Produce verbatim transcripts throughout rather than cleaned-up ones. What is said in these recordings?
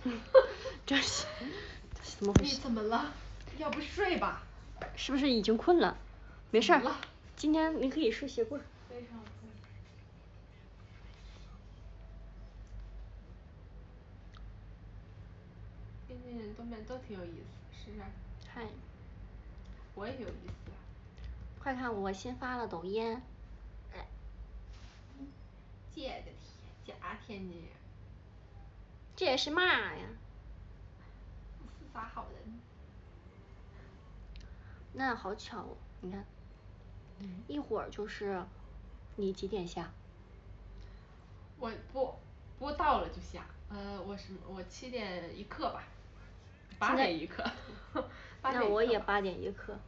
这是这是怎么回事？ 你怎么了？要不睡吧？ 是不是已经困了？没事儿，今天你可以睡鞋柜。 非常困。 天津人东北都挺有意思，是不是？ 嗨。 我也有意思。 快看我新发了抖音。 姐的天，假天津人。 这是嘛呀？ 是啥好人？ 那好巧哦，你看， 嗯、 一会儿就是你几点下？ 我播播到了就下，呃，我什么我七点一刻吧，八点一刻。 那我也八点一刻。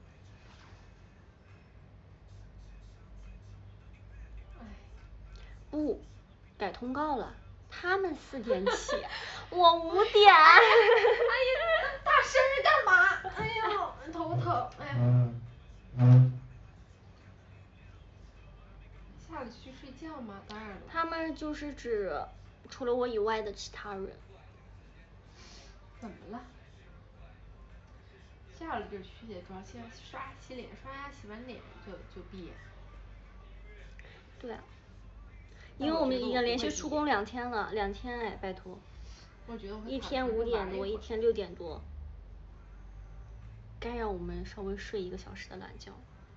不，改通告了，他们四点起，我五点。 哎呀，那么大声干嘛？哎呦，头疼，哎呀。下了去睡觉吗？当然了。 他们就是指除了我以外的其他人。 怎么了？下了就去卸妆，先刷洗脸，刷牙洗完脸就就闭。 对啊。因为我们已经连续出工两天了，两天哎，拜托。 我觉得我一天五点多，一天六点多。该让我们稍微睡一个小时的懒觉。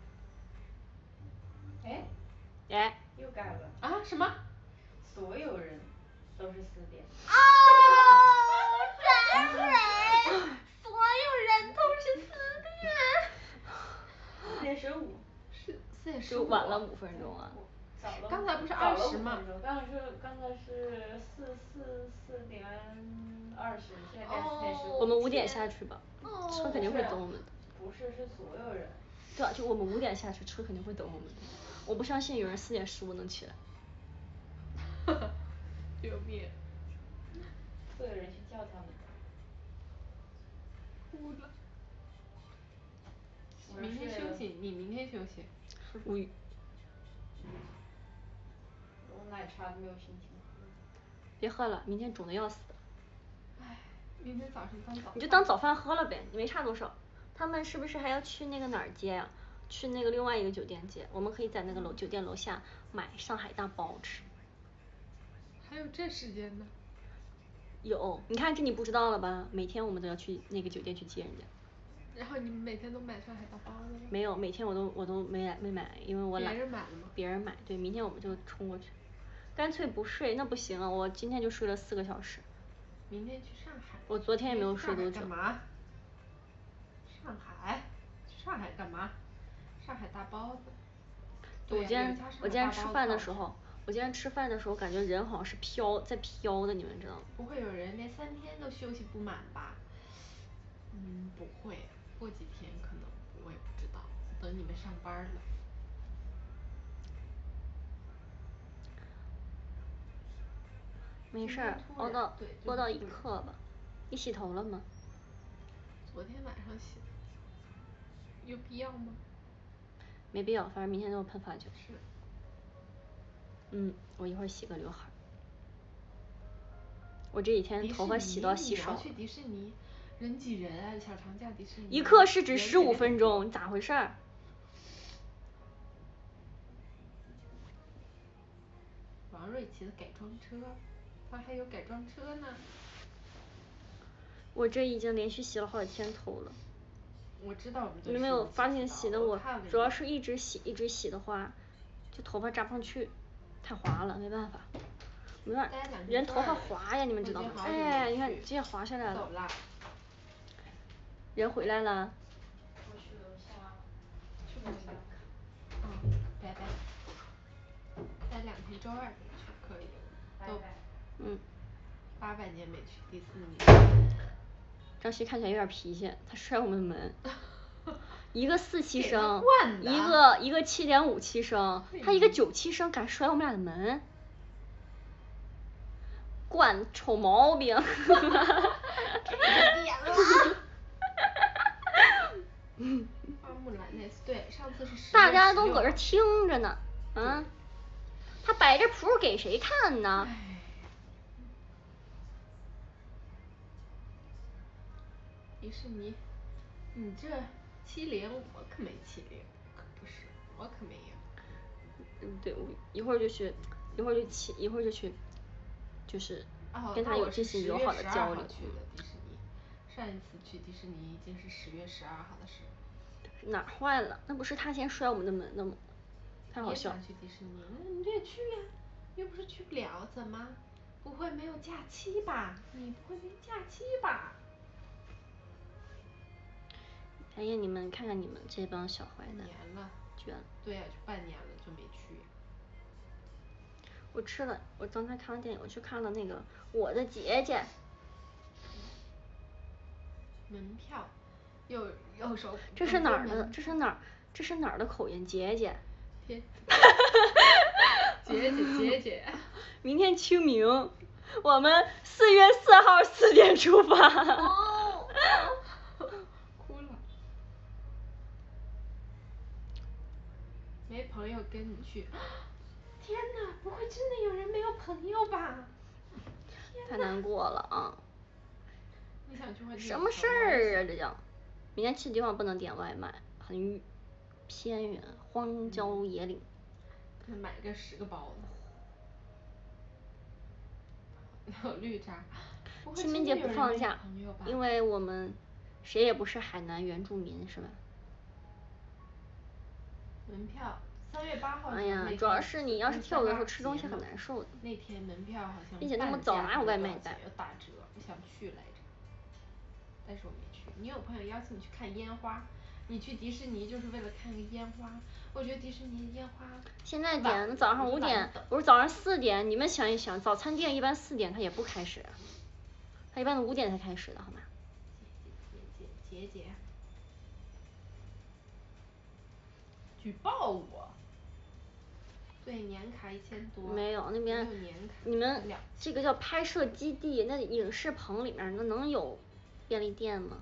哎。 哎。 又改了。 啊？什么？ 所有人都是四点。 哦，真美！所有人都是四点。 四点十五。 是四点十五。 就晚了五分钟啊。 刚才不是二十吗？ 刚才是刚才是四四四点二十，现在改四点十五。 我们五点下去吧，车肯定会等我们的。 不是，是所有人。 对啊，就我们五点下去，车肯定会等我们的。我不相信有人四点十五能起来。 救命！ 会有人去叫他们。 哭了。明天休息，你明天休息。 无语。 我奶茶都没有心情喝。 别喝了，明天肿的要死。 唉，明天早上当早饭。 你就当早饭喝了呗，你没差多少。他们是不是还要去那个哪儿接呀？去那个另外一个酒店接，我们可以在那个楼酒店楼下买上海大包吃。 还有这时间呢？ 有，你看这你不知道了吧？每天我们都要去那个酒店去接人家。 然后你们每天都买上海大包了吗？ 没有，每天我都我都没没买，因为我懒。 别人买了吗？ 别人买，对，明天我们就冲过去。干脆不睡，那不行啊！我今天就睡了四个小时。 明天去上海。 我昨天也没有睡多久。 干嘛？上海？去上海干嘛？上海大包子。 我今天我今天吃饭的时候，我今天吃饭的时候感觉人好像是飘在飘的，你们知道吗？ 不会有人连三天都休息不满吧？嗯，不会，过几天可能我也不知道，等你们上班了。 没事儿，熬到熬到一刻吧。你洗头了吗？ 昨天晚上洗。有必要吗？ 没必要，反正明天都要喷发酒。 是。 嗯，我一会儿洗个刘海。我这几天头发洗到洗少。 你要去迪士尼，人挤人啊！小长假迪士尼。 一刻是指十五分钟，你咋回事？ 王瑞奇的改装车，他还有改装车呢。 我这已经连续洗了好几天头了。 我知道。 你没有发现洗的我，主要是一直洗一直洗的话，就头发扎不上去，太滑了，没办法。没办法，人头发滑呀，你们知道吗？哎，你看直接滑下来了。 走了。 人回来了。 我去楼下。 去楼下。嗯，拜拜。待两天，周二再去可以。 拜拜。 嗯。 八百年没去迪士尼。 张旭看起来有点脾气，他摔我们门。一个四期生，一个一个七点五期生，他一个九期生敢摔我们俩的门，惯臭毛病。哈哈哈哈哈。 点了。花木兰那次对，上次是十。 大家都搁这听着呢，啊，他摆这谱给谁看呢？ 迪士尼，你这欺凌我可没欺凌，可不是，我可没有。 嗯，对，我一会儿就去，一会儿就去，一会儿就去，就是跟他有进行友好的交流。 去的迪士尼，上一次去迪士尼已经是十月十二号的事。 哪坏了？那不是他先摔我们的门的吗？太好笑。 你也想去迪士尼？那你也去呀，又不是去不了，怎么？不会没有假期吧？你不会没假期吧？ 哎呀，你们看看你们这帮小坏蛋。 年了。 绝了。 对呀、啊，就半年了就没去。 我吃了，我刚才看了电影，我去看了那个《我的姐姐》。 门票，有有首。 这是哪儿的？这是哪儿？这是哪儿的口音？姐姐。 姐姐姐姐。 明天清明，我们四月四号四点出发。 哦。哭了。没朋友跟你去。天哪，不会真的有人没有朋友吧？ 太难过了啊！ 你想去外地？ 什么事儿啊？这叫，明天去的地方不能点外卖，很偏远，荒郊野岭。 那买个十个包子。还有绿茶。 清明节不放假，因为我们谁也不是海南原住民，是吧？ 门票。三月八号。 哎呀，主要是你要是跳舞的时候吃东西很难受的。 那天门票好像。 并且那么早哪有外卖单？ 有打折，我想去来着，但是我没去。你有朋友邀请你去看烟花，你去迪士尼就是为了看个烟花？我觉得迪士尼烟花。 现在点，那早上五点，不是早上四点？你们想一想，早餐店一般四点它也不开始，它一般都五点才开始的，好吗？ 姐姐姐姐姐。举报我。对，年卡一千多。 没有，那边你们这个叫拍摄基地，那影视棚里面那能有便利店吗？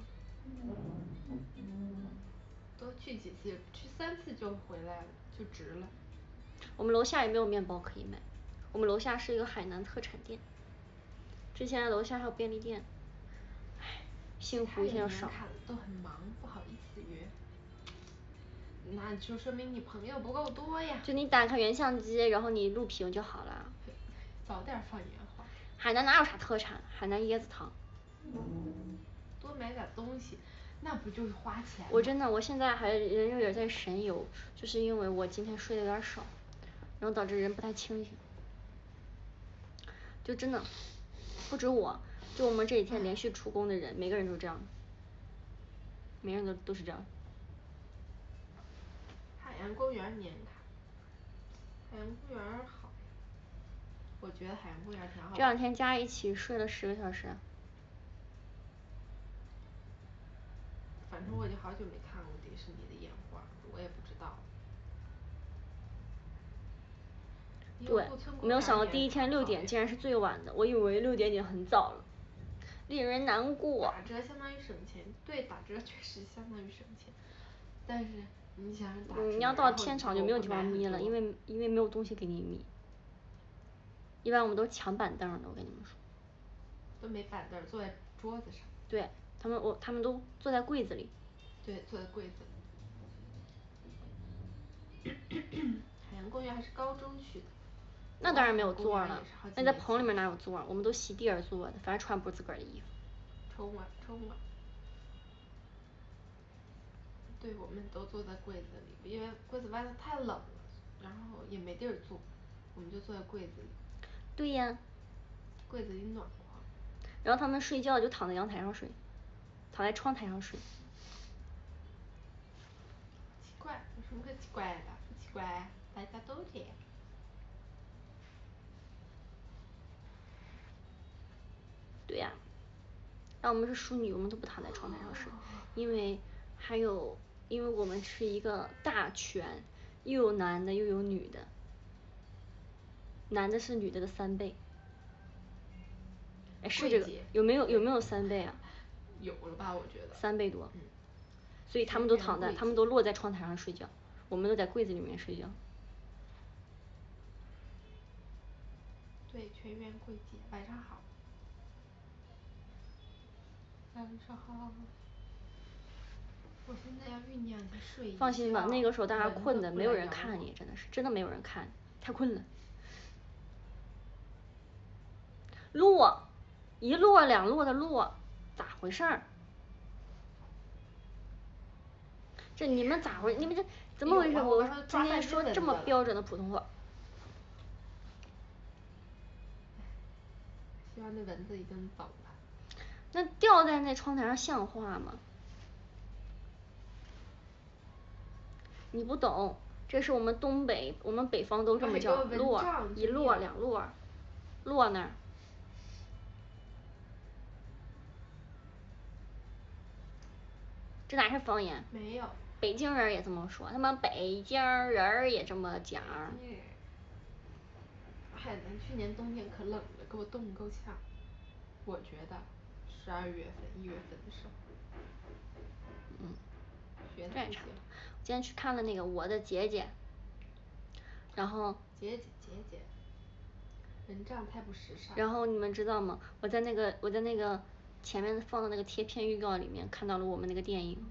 多去几次，去三次就回来了，就值了。 我们楼下也没有面包可以买，我们楼下是一个海南特产店。之前楼下还有便利店，唉，幸福现在少。 都很忙，不好意思约。那就说明你朋友不够多呀。 就你打开原相机，然后你录屏就好了。 早点放烟花。 海南哪有啥特产？海南椰子糖。 多买点东西，那不就是花钱吗？ 我真的，我现在还人有点在神游，就是因为我今天睡的有点少，然后导致人不太清醒。就真的，不止我，就我们这几天连续出工的人，每个人都这样，每个人都都是这样。 海洋公园年卡。海洋公园好，我觉得海洋公园挺好。 这两天加一起睡了十个小时。 反正我已经好久没看过迪士尼的烟花，我也不知道。 对，没有想到第一天六点竟然是最晚的，我以为六点已经很早了，令人难过。 打折相当于省钱，对，打折确实相当于省钱，但是你想打折。 你要到天场就没有地方眯了，因为因为没有东西给你眯。一般我们都抢板凳的，我跟你们说。 都没板凳，坐在桌子上。 对他们，我他们都坐在柜子里。 对，坐在柜子里。海洋公园还是高中去的。 那当然没有座了，那在棚里面哪有座？我们都席地而坐的，反正穿不是自个儿的衣服。 冲啊冲啊！对，我们都坐在柜子里，因为柜子外头太冷了，然后也没地儿坐，我们就坐在柜子里。 对呀。 柜子里暖和。 然后他们睡觉就躺在阳台上睡，躺在窗台上睡。 奇怪，有什么可奇怪的？不奇怪，大家都这样。 对呀、啊，那我们是淑女，我们都不躺在窗台上睡，因为还有，因为我们是一个大全，又有男的又有女的，男的是女的的三倍。哎，是这个，有没有有没有三倍啊？ 有了吧，我觉得。 三倍多。 嗯。 所以他们都躺在，他们都落在窗台上睡觉，我们都在柜子里面睡觉。 对，全员柜姐，晚上好。晚上好。 我现在要酝酿一下睡一觉。 放心吧，那个时候大家困的没有人看你，真的是真的没有人看，太困了。落，一摞两摞的摞，咋回事儿？这你们咋回？你们这怎么回事？我今天说这么标准的普通话。 希望那蚊子已经走了。 那吊在那窗台上像话吗？你不懂，这是我们东北，我们北方都这么叫摞，一摞两摞，摞那儿。这哪是方言？ 没有。 北京人也这么说，他们北京人也这么讲。 海南去年冬天可冷了，给我冻够呛。我觉得十二月份一月份的时候。 嗯。 学的不行。 今天去看了那个我的姐姐。然后。 姐姐姐姐。蚊帐太不时尚。 然后你们知道吗？我在那个我在那个前面放的那个贴片预告里面看到了我们那个电影。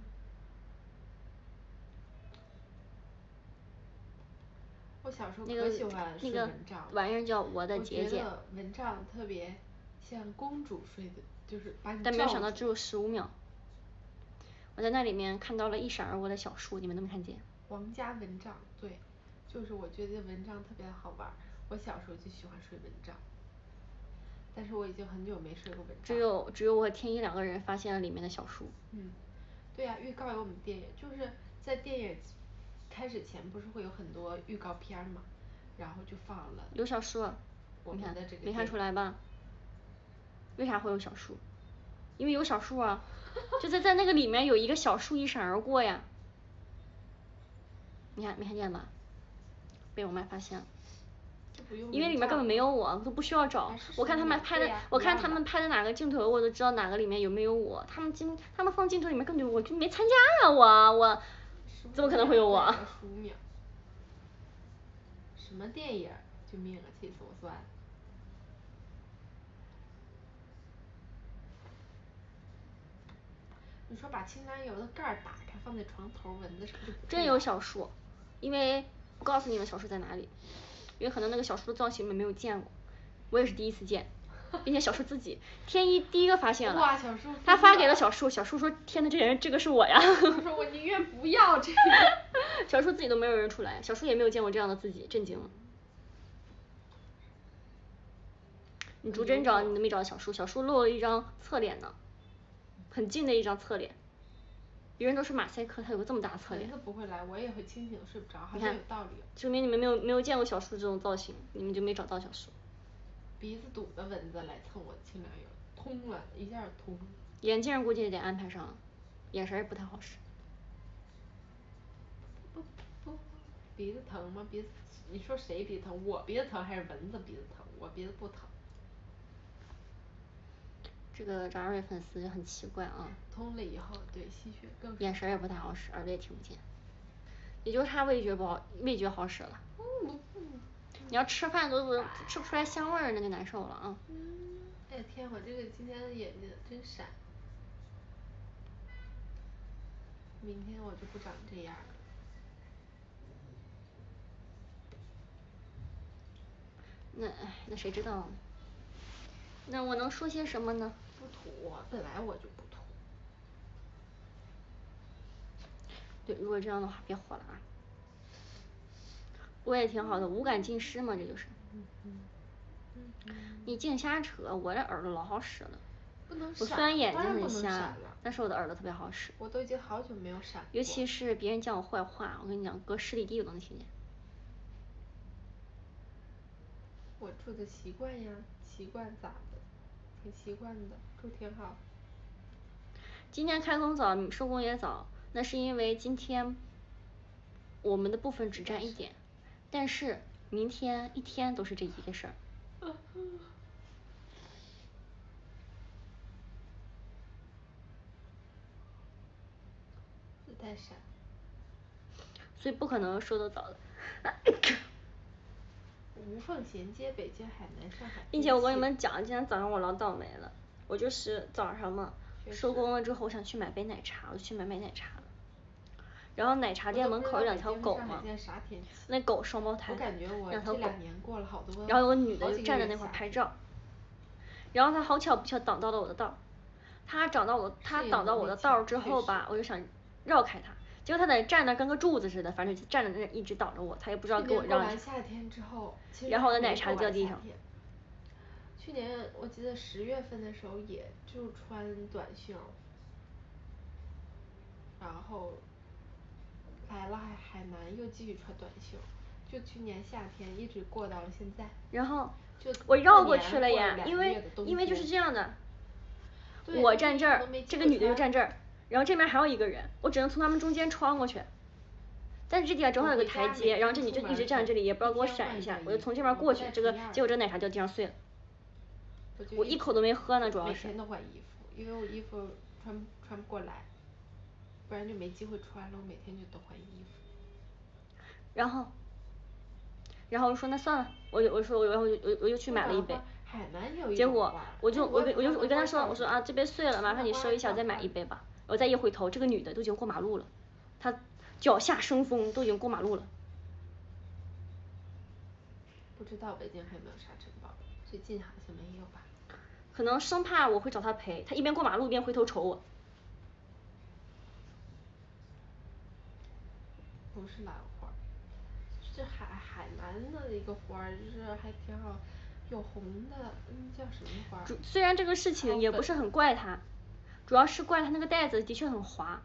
我小时候可喜欢睡蚊帐。 那个玩意儿叫我的姐姐。 我觉得蚊帐特别像公主睡的，就是把你罩住。 但没有想到只有十五秒。我在那里面看到了一闪而过的小树，你们都没看见。 皇家蚊帐，对，就是我觉得蚊帐特别好玩，我小时候就喜欢睡蚊帐。但是我已经很久没睡过蚊帐。 只有只有我和天一两个人发现了里面的小树。 嗯，对呀、啊，预告有我们电影，就是在电影开始前不是会有很多预告片嘛，然后就放了。 有小树， 我们的这个没看出来吧？为啥会有小树？因为有小树啊，就在在那个里面有一个小树一闪而过呀。你看没看见吧？被我妈发现了。因为里面根本没有我，都不需要找。我看他们拍的，我看他们拍的哪个镜头，我都知道哪个里面有没有我。他们镜，他们放镜头里面根本我就没参加呀，我我怎么可能会有我？ 什么电影？救命啊！气死我算了。你说把清凉油的盖儿打开，放在床头，蚊子是不是就不？ 真有小树，因为我告诉你们小树在哪里。因为可能那个小树的造型你们没有见过，我也是第一次见，并且小树自己天一第一个发现了， 哇，小树他发给了小树，小树说天呐，这人这个是我呀。 我说我宁愿不要这个。 小树自己都没有认出来，小树也没有见过这样的自己，震惊了。你逐帧找你都没找到小树，小树露了一张侧脸呢，很近的一张侧脸。别人都是马赛克，他有个这么大侧脸。 蚊子不会来，我也会清醒的睡不着，好像有道理。 说明你们没有没有见过小树这种造型，你们就没找到小树。 鼻子堵的蚊子来蹭我的清凉油，通了一下通。 眼镜估计也得安排上，眼神也不太好使。 不不，鼻子疼吗？鼻子，你说谁鼻子疼？我鼻子疼还是蚊子鼻子疼？我鼻子不疼。 这个张瑞粉丝就很奇怪啊。 通了以后，对吸血更。 眼神也不太好使，耳朵也听不见。也就差味觉不好，味觉好使了。 嗯嗯。 你要吃饭都不吃不出来香味儿，那就难受了啊。 嗯，哎呀天，我这个今天的眼睛真闪。明天我就不长这样了。 那哎，那谁知道？那我能说些什么呢？ 不土，本来我就不土。 对，如果这样的话，别火了啊。我也挺好的，无感近视嘛，这就是。 嗯嗯。嗯嗯。 你净瞎扯，我这耳朵老好使了。 不能闪。 我虽然眼睛很瞎，但是我的耳朵特别好使。 我都已经好久没有闪过。 尤其是别人讲我坏话，我跟你讲，隔十里地我都能听见。 我住的习惯呀，习惯咋的？挺习惯的，住挺好。 今天开工早，收工也早，那是因为今天我们的部分只占一点，但是明天一天都是这一个事儿。 自带闪。 所以不可能收得早的。 无缝衔接北京、海南、上海。 并且我跟你们讲，今天早上我老倒霉了，我就是早上嘛，收工了之后我想去买杯奶茶，我就去买买奶茶了。 然后奶茶店门口有两条狗嘛，那狗双胞胎，两条狗，然后有个女的就站在那块拍照，然后他好巧不巧挡到了我的道，他挡到我他挡到我的道之后吧，我就想绕开他，结果他在那站那跟个柱子似的，反正就站在那一直挡着我，他也不知道给我让。 夏天之后， 然后我的奶茶掉地上。 去年我记得十月份的时候也就穿短袖，然后来了海海南又继续穿短袖，就去年夏天一直过到了现在。 然后就我绕过去了呀，因为因为就是这样的，我站这儿，这个女的就站这儿，然后这边还有一个人，我只能从他们中间穿过去。但是这地方正好有个台阶，然后这女就一直站在这里，也不知道给我闪一下，我就从这边过去，这个结果这奶茶掉地上碎了。我一口都没喝呢，主要是。 每天都换衣服，因为我衣服穿穿不过来，不然就没机会穿了，我每天就都换衣服。 然后，然后我说那算了，我就我说我然后我我我就去买了一杯，结果我就我跟我就我跟他说我说啊这杯碎了，麻烦你收一下再买一杯吧。我再一回头，这个女的都已经过马路了，她脚下生风，都已经过马路了。 不知道北京还有没有沙尘暴，最近好像没有吧。 可能生怕我会找他赔，他一边过马路一边回头瞅我。 不是兰花，是海海南的一个花，就是还挺好，有红的，嗯叫什么花？ 虽然这个事情也不是很怪他，主要是怪他那个袋子的确很滑。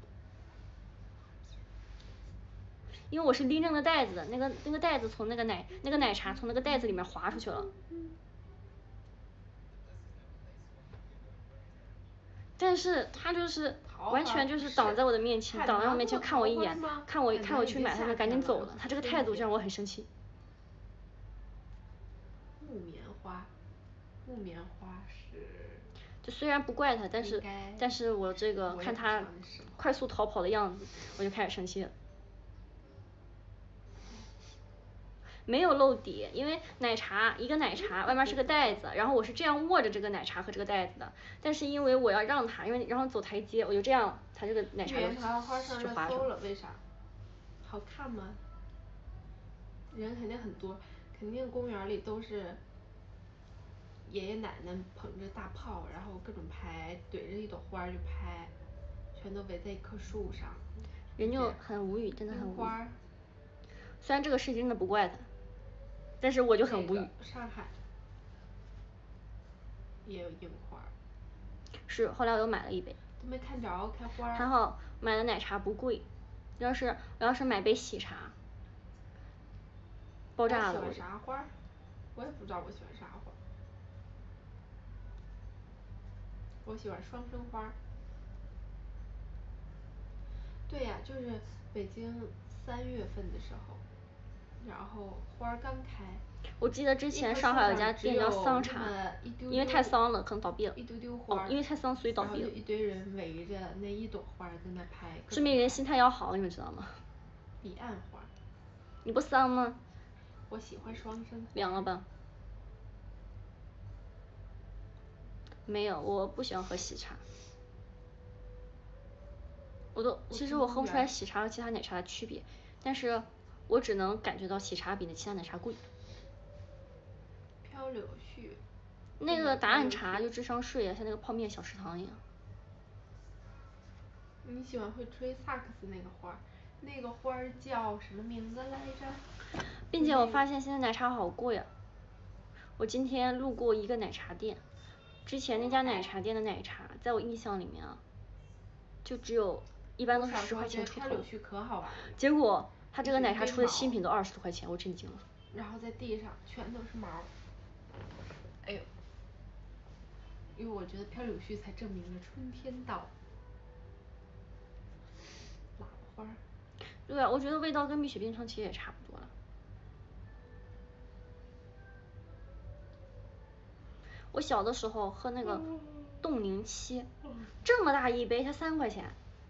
因为我是拎着个袋子的，那个那个袋子从那个奶那个奶茶从那个袋子里面滑出去了。但是他就是完全就是挡在我的面前，挡在我面前看我一眼，看我看我去买，他就赶紧走了，他这个态度就让我很生气。 木棉花，木棉花是。 就虽然不怪他，但是但是我这个看他快速逃跑的样子，我就开始生气了。没有漏底，因为奶茶一个奶茶外面是个袋子，然后我是这样握着这个奶茶和这个袋子的，但是因为我要让它，因为然后走台阶，我就这样，它这个奶茶就滑上了。为啥？好看吗？人肯定很多，肯定公园里都是爷爷奶奶捧着大炮，然后各种拍，怼着一朵花就拍，全都围在一棵树上。 人就很无语，真的很无语。 花。 虽然这个事情真的不怪他。但是我就很无语。 上海也有樱花。 是，后来我又买了一杯。 都没看着开花。 还好买的奶茶不贵，要是我要是买杯喜茶，爆炸了。 我喜欢啥花？我也不知道我喜欢啥花。我喜欢双生花。对呀，就是北京三月份的时候，然后花刚开。 我记得之前上海有家店叫桑茶，因为太桑了可能倒闭了。 一丢丢花。 哦，因为太桑所以倒闭了。 然后就一堆人围着那一朵花在那拍。 说明人心态要好，你们知道吗？ 彼岸花。 你不桑吗？ 我喜欢双生。 凉了吧？没有，我不喜欢喝喜茶。我都其实我喝不出来喜茶和其他奶茶的区别，但是我只能感觉到喜茶比那其他奶茶贵。 飘柳絮。 那个答案茶就智商税啊，像那个泡面小食堂一样。 你喜欢会吹萨克斯那个花，那个花叫什么名字来着？ 并且我发现现在奶茶好贵啊。我今天路过一个奶茶店，之前那家奶茶店的奶茶，在我印象里面啊，就只有一般都是十块钱出头。结果他这个奶茶出的新品都二十多块钱，我震惊了。 然后在地上全都是毛。哎呦。因为我觉得飘柳絮才证明了春天到。喇叭花。 对啊，我觉得味道跟蜜雪冰城其实也差不多了。我小的时候喝那个冻柠七，这么大一杯才三块钱。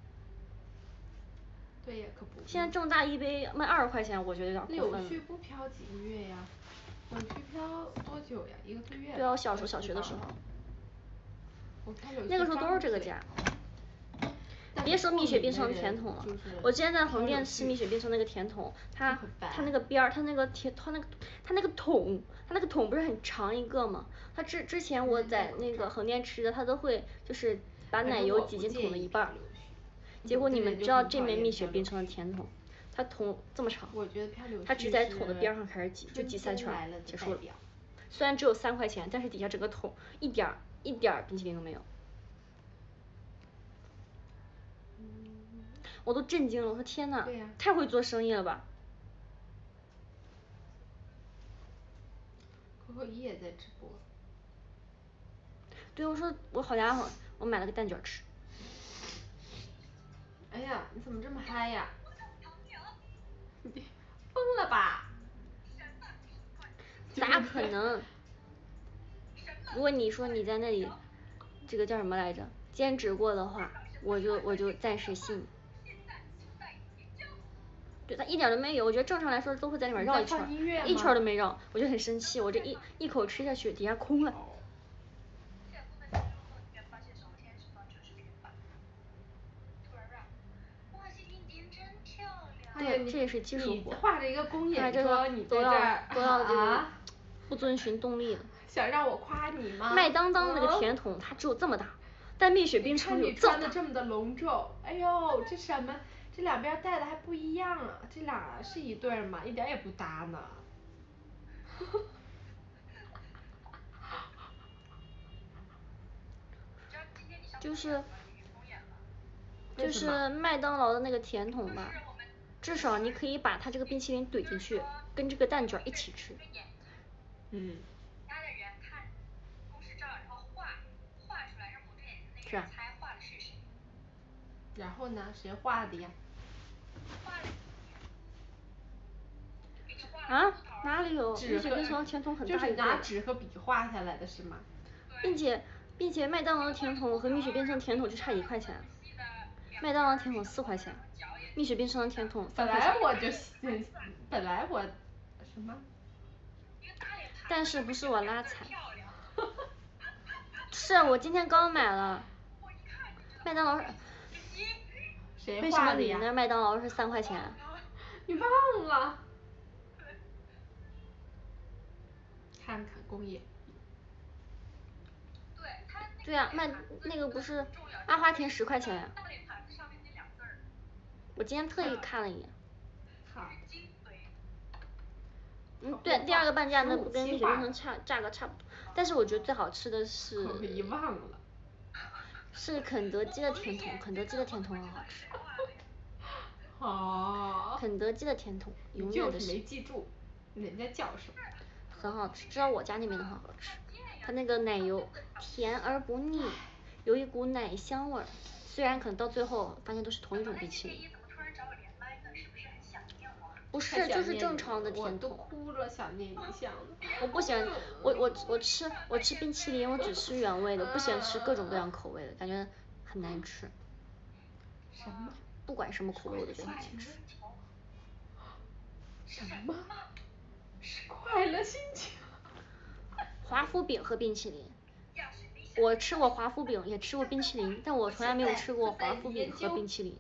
对呀，可不。 现在这么大一杯卖二十块钱，我觉得有点过分了。 柳絮不飘几个月呀？柳絮飘多久呀？一个多月。 对啊，我小时候小学的时候。 我飘柳絮。 那个时候都是这个价。 别说蜜雪冰城甜筒了，我之前在横店吃蜜雪冰城那个甜筒，它它那个边儿，它那个甜，它那个它那个桶，它那个桶不是很长一个吗？它之之前我在那个横店吃的，它都会就是把奶油挤进桶的一半儿。结果你们知道这枚蜜雪冰城的甜筒，它桶这么长，它只在桶的边上开始挤，就挤三圈结束了。虽然只有三块钱，但是底下整个桶一点儿一点儿冰淇淋都没有。我都震惊了，我说天呐，太会做生意了吧。 可可一也在直播。 对，我说我好家伙，我买了个蛋卷吃。 哎呀，你怎么这么嗨呀？你疯了吧？ 咋可能？如果你说你在那里，这个叫什么来着？兼职过的话，我就我就暂时信。对，他一点都没有，我觉得正常来说都会在里面绕一圈，一圈都没绕，我就很生气，我这一一口吃下去，底下空了。对，这也是技术活。 画着一个公眼妆， 你都要都要这个啊？ 不遵循动力了。 想让我夸你吗？ 麦当当那个甜筒它只有这么大，但蜜雪冰城有这么大。 你穿的这么的隆重，哎呦，这什么？这两边戴的还不一样啊，这俩是一对吗？一点也不搭呢。 就是就是麦当劳的那个甜筒吧，至少你可以把它这个冰淇淋怼进去，跟这个蛋卷一起吃。 嗯。 是啊。 然后呢？谁画的呀？ 啊？哪里有？蜜雪冰城甜筒很大一个。 就是拿纸和笔画下来的是吗？ 并且并且麦当劳的甜筒和蜜雪冰城甜筒就差一块钱，麦当劳甜筒四块钱，蜜雪冰城的甜筒三块钱。 本来我就本来我什么？ 但是不是我拉踩。是我今天刚买了。麦当劳。 谁为什么你那麦当劳是三块钱？ 你忘了。看看工业。 对啊，麦那个不是阿华田十块钱呀。我今天特意看了一眼。 好。 嗯，对，第二个半价那跟蜜雪冰城差价格差不多，但是我觉得最好吃的是。 我遗忘了。 是肯德基的甜筒，肯德基的甜筒很好吃。 哦。 肯德基的甜筒，永远的是。没记住，人家叫什么？ 很好吃，知道我家那边的很好吃，它那个奶油甜而不腻，有一股奶香味儿。虽然可能到最后发现都是同一种冰淇淋。不是，就是正常的甜筒。 我都哭了，想念一下。 我不喜欢，我我我吃我吃冰淇淋，我只吃原味的，不喜欢吃各种各样口味的，感觉很难吃。 什么？ 不管什么口味我都觉得很难吃。 什么？快乐心情。 华夫饼和冰淇淋，我吃过华夫饼，也吃过冰淇淋，但我从来没有吃过华夫饼和冰淇淋。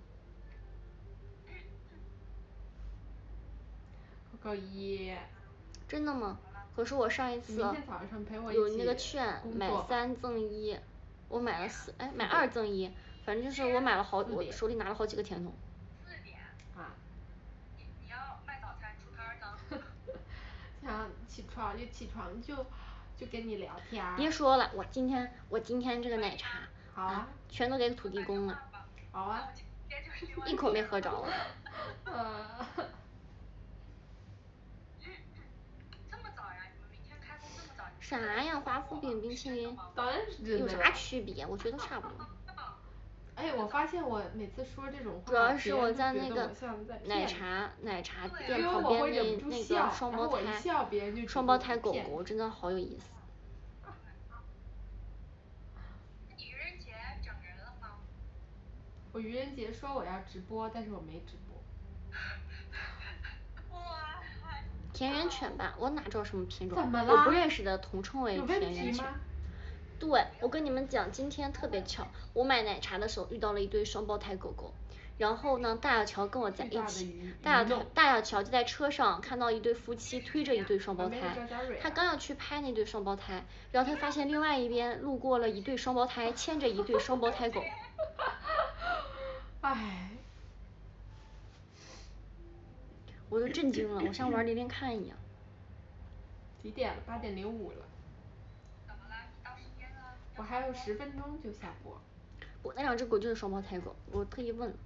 可以。 真的吗？可是我上一次有那个券，买三赠一，我买了四，哎，买二赠一，反正就是我买了好，我手里拿了好几个甜筒。 啊。你要卖早餐出摊呢？想起床就起床就就跟你聊天。 别说了，我今天我今天这个奶茶， 好啊， 全都给土地公了。 好啊。 一口没喝着。 呃。 啥呀？华夫饼冰淇淋有啥区别？我觉得都差不多。 哎，我发现我每次说这种话， 主要是我在那个奶茶奶茶店旁边那那个双胞胎双胞胎狗狗真的好有意思。 愚人节整人了吗？我愚人节说我要直播，但是我没直播。 田园犬吧，我哪知道什么品种？ 怎么了？ 我不认识的统称为田园犬。 对，我跟你们讲，今天特别巧，我买奶茶的时候遇到了一对双胞胎狗狗。然后呢，大小乔跟我在一起，大小大小乔就在车上看到一对夫妻推着一对双胞胎，他刚要去拍那对双胞胎，然后他发现另外一边路过了一对双胞胎牵着一对双胞胎狗。 唉， 我都震惊了，我像玩连连看一样。 几点了？八点零五了。 怎么了？你到时间了？ 我还有十分钟就下播。 我那两只狗就是双胞胎狗，我特意问了。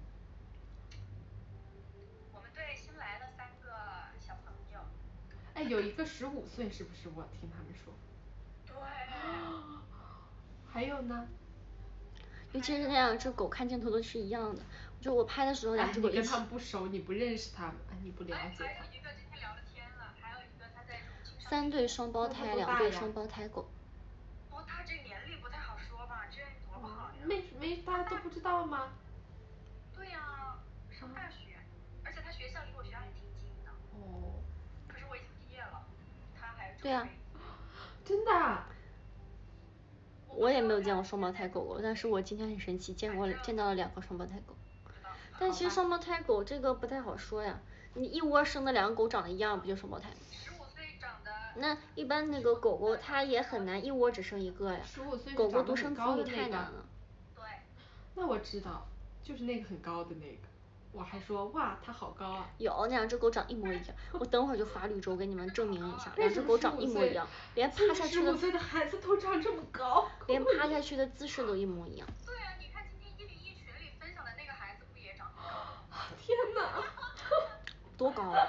我们队新来了三个小朋友。 哎，有一个十五岁，是不是？我听他们说。 对。 还有呢？ 尤其是那两只狗，看镜头都是一样的。就我拍的时候，两只狗一起。 你跟他们不熟，你不认识他们，你不了解他。 还有一个今天聊了天了，还有一个他在重庆上。 三对双胞胎，两对双胞胎狗。 多大？这年龄不太好说吧，这多不好呀。 没没，大家都不知道吗？ 对呀，上大学，而且他学校离我学校还挺近的。 哦。 可是我已经毕业了，他还。 对啊。 真的。 我也没有见过双胞胎狗狗，但是我今天很神奇，见过见到了两个双胞胎狗。但其实双胞胎狗这个不太好说呀，你一窝生的两个狗长得一样，不就双胞胎吗？ 十五岁长的。 那一般那个狗狗它也很难一窝只生一个呀。 十五岁狗狗独生子女太难了。 对。 那我知道，就是那个很高的那个。我还说哇，它好高啊！ 有那两只狗长一模一样，我等会儿就发绿洲给你们证明一下，两只狗长一模一样，连趴下去的。 十五岁的孩子都长这么高。 连趴下去的姿势都一模一样。 对啊，你看今天一零一群里分享的那个孩子不也长很高吗？ 天哪！ 多高啊？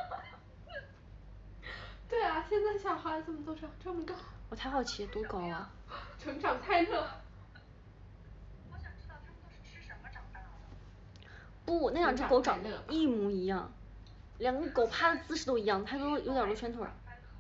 对啊，现在小孩怎么都长这么高？ 我太好奇，多高啊？ 成长快乐。 我想知道他们都是吃什么长大的。 不，那两只狗长得一模一样，两个狗趴的姿势都一样，它都有点露拳腿。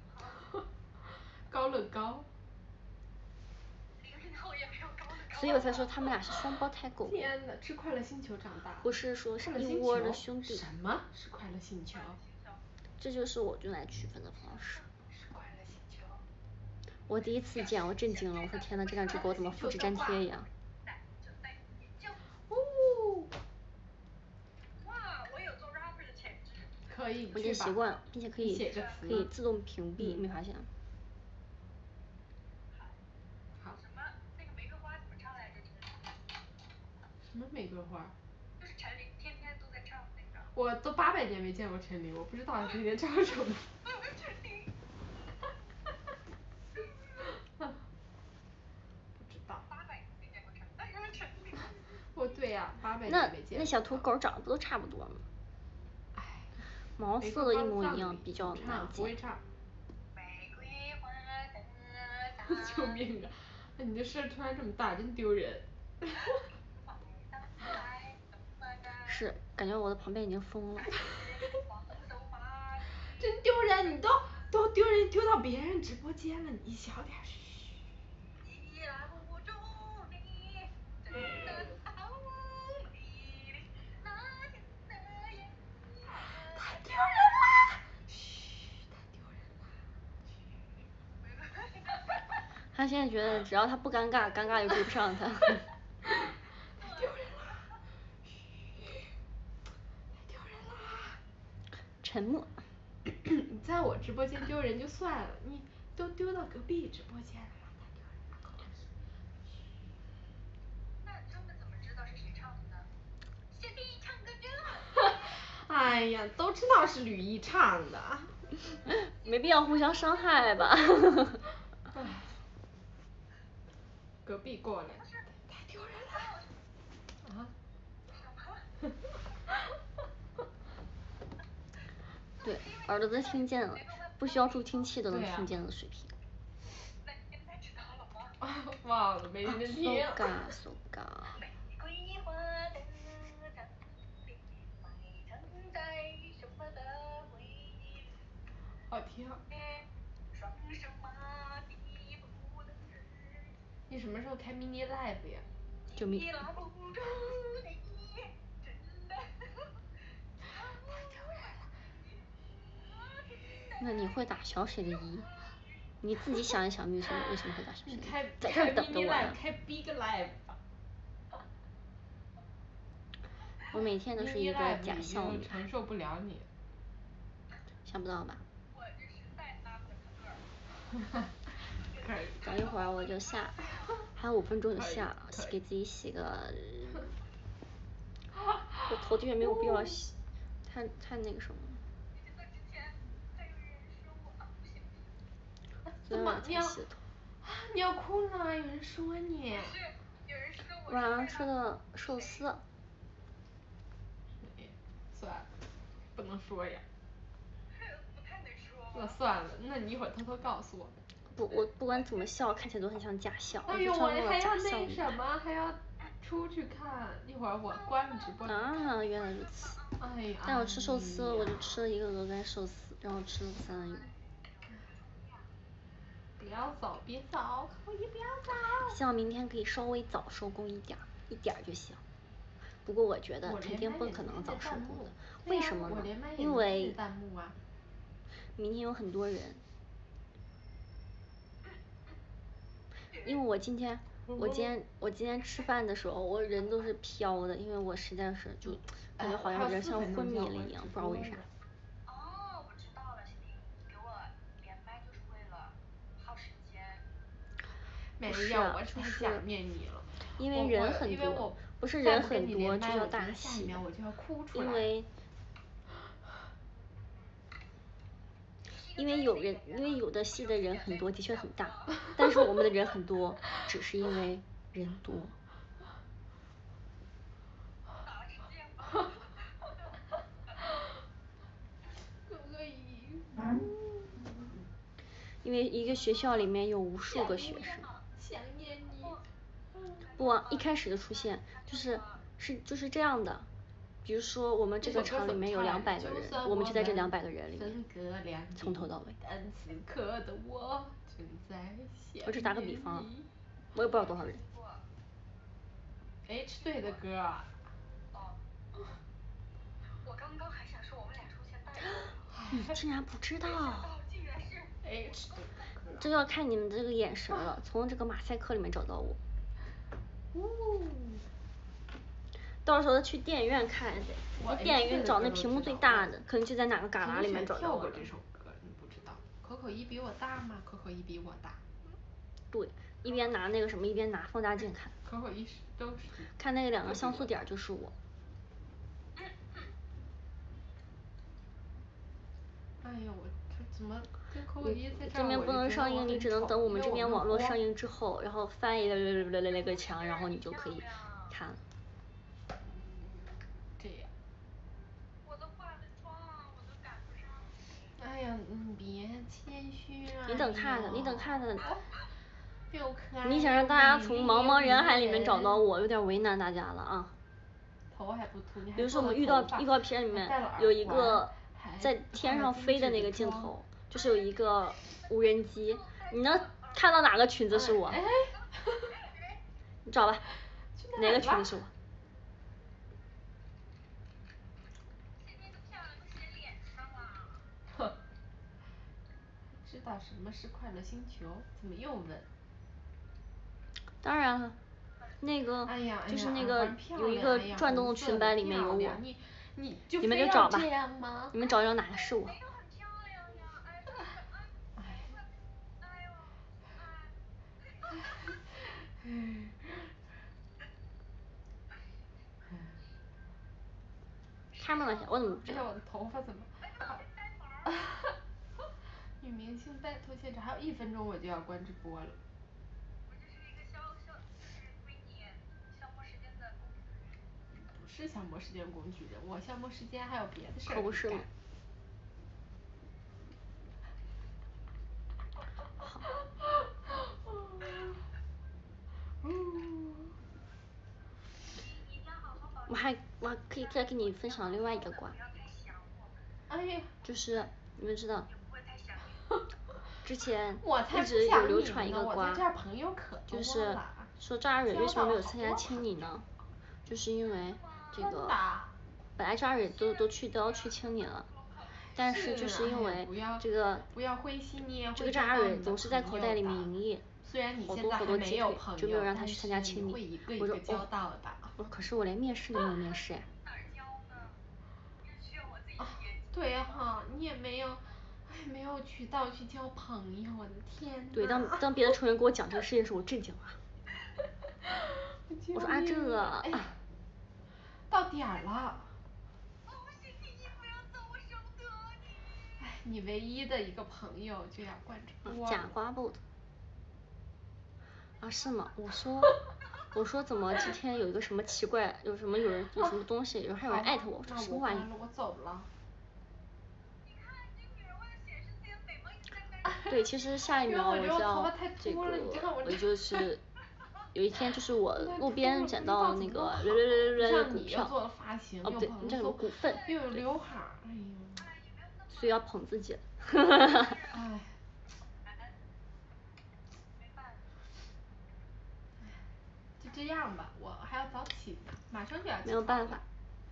高乐高。 零零后也没有高乐高。 所以我才说他们俩是双胞胎狗。 天哪，吃快乐星球长大。 不是说是一窝的兄弟。 什么是快乐星球？ 这就是我用来区分的方式。 是快乐星球。 我第一次见，我震惊了，我说天哪，这两只狗怎么复制粘贴一样？ 哦。 哇，我有做 rapper 的潜质。 可以。 我已经习惯了，并且可以可以自动屏蔽，没发现？ 好。 什么？那个玫瑰花怎么唱来着？ 什么玫瑰花？ 就是陈琳天天都在唱那个。 我都八百年没见过陈琳，我不知道她天天唱什么。 陈琳。 不知道。 八百年没见过陈琳，哎呀陈琳。 哦对呀，八百年没见过。 那那小土狗长得不都差不多吗？ 唉。 毛色的一模一样，比较难见。不会唱。 玫瑰花的大。 救命啊！你这声突然这么大，真丢人。 是，感觉我的旁边已经疯了。 真丢人，你都都丢人丢到别人直播间了，你小点嘘。太丢人啦！嘘，太丢人啦！他现在觉得只要他不尴尬，尴尬就追不上他。 太丢人啦！嘘，太丢人啦！ 沉默。 你在我直播间丢人就算了，你都丢到隔壁直播间了，太丢人了。 那他们怎么知道是谁唱的呢？谢帝唱歌真好。哎呀，都知道是吕艺唱的。 没必要互相伤害吧。 唉。隔壁过来。太丢人了。啊？ 对，耳朵都听见了，不需要助听器都能听见的水平。 那你现在知道了吗？ 忘了，没人听。 so ga so ga。 玫瑰花的葬礼，埋藏在什么的回忆里。 好听。 双生麻痹不能自已。 你什么时候开 mini live 呀？ 救命。那你会打小写的一？ 你自己想一想，为什么为什么会大学生？ 开在这儿等着我呢。 开 Big Live。 我每天都是一个假笑女。 承受不了你。 想不到吧？ 我这是再拉个个。 等一会儿我就下，还有五分钟就下了，给自己洗个。我头这边没有必要洗，太太那个什么了。 怎么你要你要哭了？有人说你。 晚上吃的寿司。 算了，不能说呀。 不太能说。 那算了，那你一会儿偷偷告诉我。 不，我不管怎么笑，看起来都很像假笑。 哎呦，我还要那什么，还要出去看，一会儿我关了直播。 啊，原来如此。 哎呀。 但我吃寿司，我就吃了一个鹅肝寿司，然后吃了三文鱼。 不要走，别走，可以不要走。 希望明天可以稍微早收工一点，一点就行。不过我觉得肯定不可能早收工的，为什么呢？因为明天有很多人。因为我今天，我今天我今天吃饭的时候，我人都是飘的，因为我实在是就感觉好像人像昏迷了一样，不知道为啥。 哦，我知道了，欣婷，给我连麦就是为了耗时间。 没有，我太想念你了。 因为人很多，不是人很多就叫大戏，因为。因为有人，因为有的戏的人很多，的确很大，但是我们的人很多，只是因为人多。因为一个学校里面有无数个学生。 想念你。 不，一开始的出现就是是就是这样的。比如说我们这个场里面有两百个人，我们就在这两百个人里面，从头到尾。我只打个比方，我也不知道多少人。 H 队的歌。 哦。我刚刚还想说我们俩出现代沟。 你竟然不知道。 竟然是 H 队的歌。 这要看你们这个眼神了，从这个马赛克里面找到我。 呜。 到时候去电影院看去，去电影院找那屏幕最大的，可能就在哪个旮旯里面找到我。 这首歌你不知道？Coco 一比我大吗 ？Coco 一比我大。 对，一边拿那个什么，一边拿放大镜看。 Coco 一都是。 看那两个像素点就是我。 哎呦，我这怎么跟 Coco 一在这这边不能上映，你只能等我们这边网络上映之后，然后翻一个那个墙，然后你就可以看了。 这样。 我都化着妆，我都赶不上你。 哎呀，你别谦虚啊。 你等看着，你等看着。 又可爱。 你想让大家从茫茫人海里面找到我，有点为难大家了啊。 头还不秃，你还比如说我们预告预告片里面有一个在天上飞的那个镜头，就是有一个无人机，你能看到哪个裙子是我？你找吧，哪个裙子是我？ 哼。知道什么是快乐星球？怎么又问？ 当然了，那个哎呀就是那个有一个转动的裙摆里面有我， 你你你们就找吧，你们找找哪个是我。看不了，我怎么知道？ 我的头发怎么？女明星带头现场，还有一分钟我就要关直播了。 我这是一个消消，就是为你消磨时间的工具人。 不是消磨时间工具人，我消磨时间还有别的事儿。 可不是吗？我还我还可以再给你分享另外一个瓜。 哎。 就是你们知道，之前一直有流传一个瓜， 就是说张阿蕊为什么没有参加青你呢？就是因为这个，本来张阿蕊都都去都要去青你了， 但是就是因为这个不要灰心，你也这个扎蕊总是在口袋里面营业，好多好多鸡腿就没有让他去参加亲密。我说哦，我说可是我连面试都没有面试哎。 啊，对哈，你也没有，哎，没有渠道去交朋友，我的天呐。 对，当当别的成员给我讲这个事情时，我震惊了。我说啊这个。 哎，到点儿了。哎，你唯一的一个朋友就要关直播了。 假花 bot。啊是吗？我说我说怎么今天有一个什么奇怪，有什么有人有什么东西，有还有人艾特我，我说什么玩意？ 我走了。 对，其实下一秒我就要这个，我就是有一天就是我路边捡到那个六六六六六的股票，哦不对，那叫什么股份， 又有刘海儿，哎呦。 所以要捧自己。 哎。就这样吧，我还要早起呢，马上就要起。 没有办法。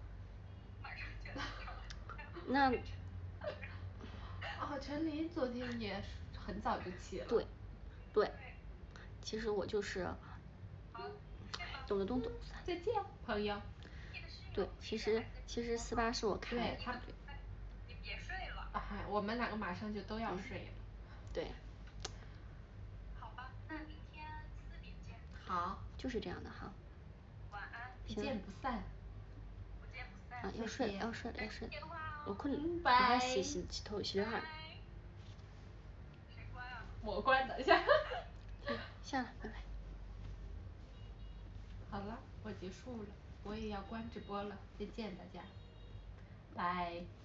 那。 哦，陈琳昨天也很早就起了。 对，对，其实我就是，懂的都懂。 再见，朋友。 对，其实其实四八是我开的。 对他。你别睡了。哎，我们两个马上就都要睡了。 对。 好吧，那明天四点见。 好。 就是这样的哈。 晚安。 不见不散。 不见不散。 啊，要睡了，要睡了，要睡了。我困了， 拜。 赶快洗洗洗头洗刘海。 谁关啊？ 我关的，下。 下了，拜拜。 好了，我结束了，我也要关直播了，再见大家，拜。